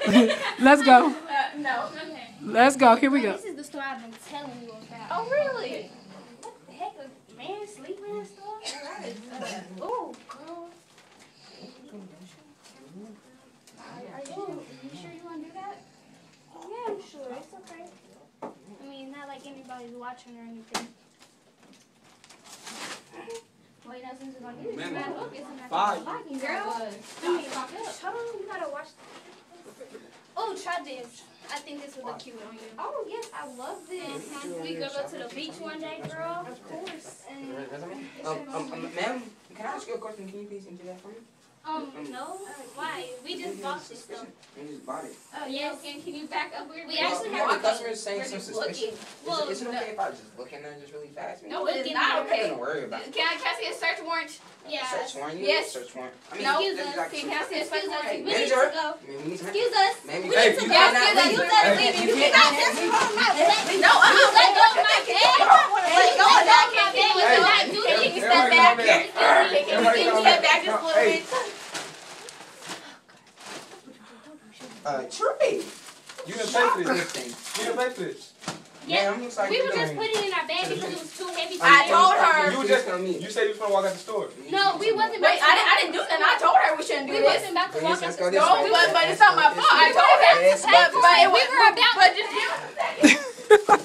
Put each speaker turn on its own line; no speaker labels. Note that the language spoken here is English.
Let's go.
No. Okay.
Let's go. Here we go.
This is the story I've been telling you about.
Oh, really?
What the heck? A man sleeping and stuff? Oh, girl. Are you sure you want to do that? Yeah, I'm sure. It's okay. I mean, not like anybody's watching or anything. Well, you know, since we're going to do this, you might as well get some
Five.
liking, girl. I mean, shut up. You got to watch. Oh, try this. I think this would look cute on you. Oh, yes. I love this. We could go to the beach one day, girl. Of course.
Ma'am, can I ask you a question? Can you please answer that for me?
No. Why? We just bought this stuff.
We just bought it.
Oh, yes.
And can you back up?
We actually
Well,
have
the customer's saying some suspicion.
Well,
Is it okay if I just look in there just really fast?
No, it's not okay.
Don't worry about it.
Can I see a search warrant?
Yeah.
Search warrant?
Yes.
Search warrant. I mean,
No.
Excuse us.
Can I see a search warrant?
We need to go. Excuse us.
Ma'am, you
Excuse us.
You cannot just
No, let go of my bed.
let go of that.
Let go of my bed.
Will not do that. Can you step back? Can you step back just a little bit?
Trey.
You didn't pay for this. You didn't pay for this.
Yeah,
Ma'am, looks like
we
you
were just
doing-
putting it in our bag because it was too heavy.
I told her.
You just you said you was gonna walk out the store.
No, we wasn't.
Wait, I didn't do that. I told her we shouldn't do
We
this.
wasn't about to
Please,
walk
let's
out
go
the
this
store.
way.
But it's not my fault. I told her.
Yes,
But it
we
was.
were about.
But just give us a second.